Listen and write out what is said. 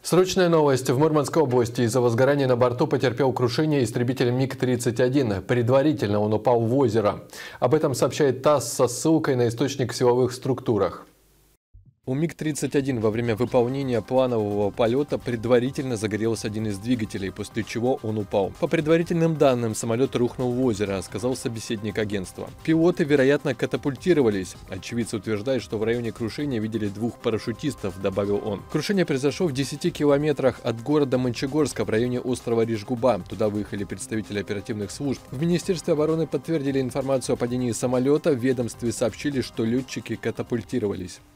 Срочная новость. В Мурманской области из-за возгорания на борту потерпел крушение истребитель МиГ-31. Предварительно он упал в озеро. Об этом сообщает ТАСС со ссылкой на источник в силовых структурах. У МиГ-31 во время выполнения планового полета предварительно загорелся один из двигателей, после чего он упал. По предварительным данным, самолет рухнул в озеро, сказал собеседник агентства. Пилоты, вероятно, катапультировались. Очевидцы утверждают, что в районе крушения видели двух парашютистов, добавил он. Крушение произошло в 10 километрах от города Мончегорска в районе острова Ришгуба. Туда выехали представители оперативных служб. В Министерстве обороны подтвердили информацию о падении самолета. В ведомстве сообщили, что летчики катапультировались.